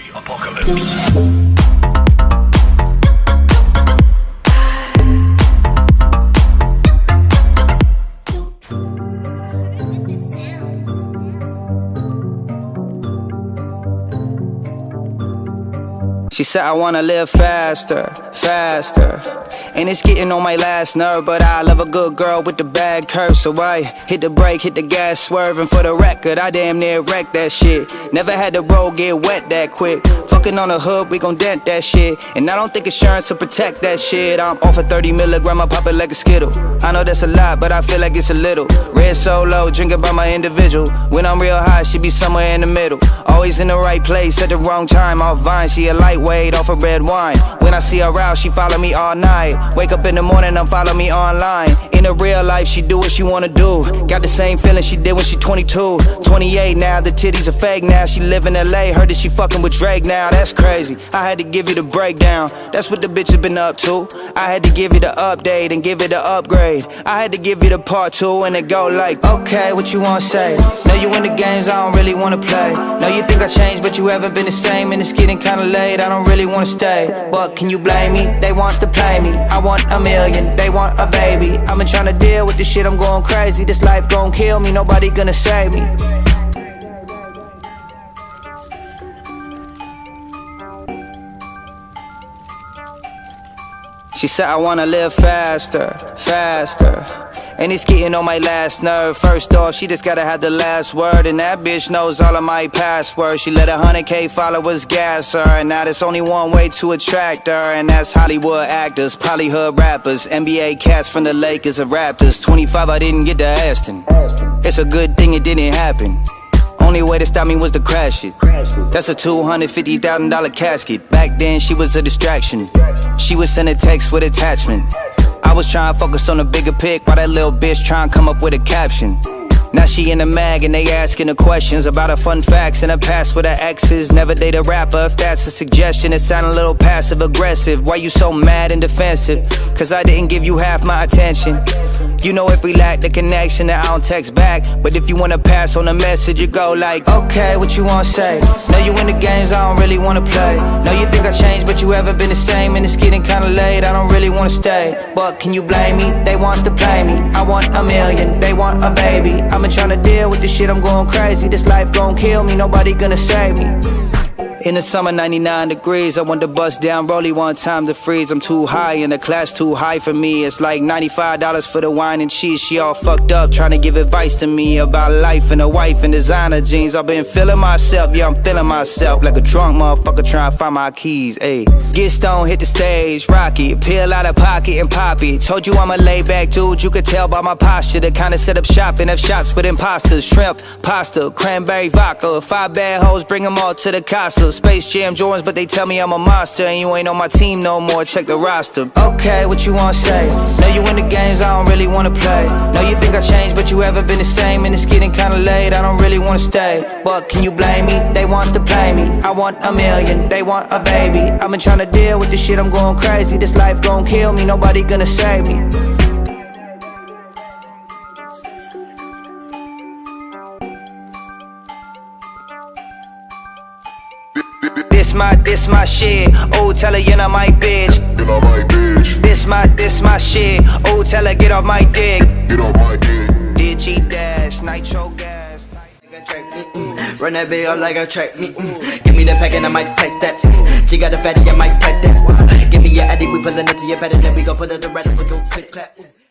Apocalypse. She said I wanna live faster, faster. And it's getting on my last nerve, but I love a good girl with the bad curve. So I hit the brake, hit the gas, swerving for the record. I damn near wrecked that shit. Never had the road get wet that quick. Fucking on the hood, we gon' dent that shit. And I don't think insurance will protect that shit. I'm off a 30 milligram, I pop it like a Skittle. I know that's a lot, but I feel like it's a little. Red Solo, drinking by my individual. When I'm real high, she be somewhere in the middle. Always in the right place at the wrong time. Off Vine, she a lightweight off of red wine. When I see her out, she follow me all night. Wake up in the morning, I'm follow me online. In the real life, she do what she wanna do. Got the same feeling she did when she 22. 28 now, the titties are fake now. She live in LA, heard that she fucking with Drake now. That's crazy, I had to give you the breakdown. That's what the bitch has been up to. I had to give you the update and give it the upgrade. I had to give you the part 2 and it go like, okay, what you wanna say? Know you in the games, I don't really wanna play. Know you think I changed, but you haven't been the same. And it's getting kinda late, I don't really wanna stay. But can you blame me? They want to play me. I want a million, they want a baby. I've been trying to deal with this shit, I'm going crazy. This life gon' kill me, nobody gonna save me. She said I wanna live faster, faster. And it's getting on my last nerve. First off, she just gotta have the last word. And that bitch knows all of my passwords. She let 100K followers gas her. And now there's only one way to attract her, and that's Hollywood actors, polyhood rappers, NBA cats from the Lakers and Raptors. 25, I didn't get to Aston. It's a good thing it didn't happen. Only way to stop me was to crash it. That's a $250,000 casket. Back then she was a distraction. She would send a text with attachment. I was trying to focus on the bigger pic, while that little bitch trying to come up with a caption. Now she in the mag and they asking her questions about her fun facts and her past with her exes. Never date a rapper, if that's a suggestion. It sound a little passive aggressive. Why you so mad and defensive? Cause I didn't give you half my attention. You know if we lack the connection, then I don't text back. But if you wanna pass on the message, you go like, okay, what you wanna say? Know you in the games, I don't really wanna play. Know you think I changed, but you haven't been the same. And it's getting kinda late, I don't really wanna stay. But can you blame me? They want to play me. I want a million, they want a baby. I've been trying to deal with this shit, I'm going crazy. This life gon' kill me, nobody gonna save me. In the summer, 99 degrees, I want to bust down Rollie one time to freeze. I'm too high and the class too high for me. It's like $95 for the wine and cheese. She all fucked up trying to give advice to me about life and a wife and designer jeans. I've been feeling myself, yeah, I'm feeling myself like a drunk motherfucker trying to find my keys, ayy. Get stoned, hit the stage, rock it, peel out of pocket and pop it. Told you I'm a laid back dude, you could tell by my posture. The kind of set up shop and have shops with imposters. Shrimp, pasta, cranberry vodka. 5 bad hoes, bring them all to the Casa. Space Jam Jordans, but they tell me I'm a monster. And you ain't on my team no more, check the roster. Okay, what you wanna say? Know you in the games, I don't really wanna play. Know you think I changed, but you haven't been the same. And it's getting kinda late, I don't really wanna stay. But can you blame me? They want to play me. I want a million, they want a baby. I've been trying to deal with this shit, I'm going crazy. This life gon' kill me, nobody gonna save me. This my shit. Oh, tell her you're not my bitch. Get off my bitch. This my shit. Oh, tell her get off my dick. Get off my dick. Digi dash, nitro gas. Run that video like a track. Give me the pack and I might take that. She got a fatty, I might pack that. Give me your addy, we pullin' it to your bed and then we gon' put it to rest. We go click clap.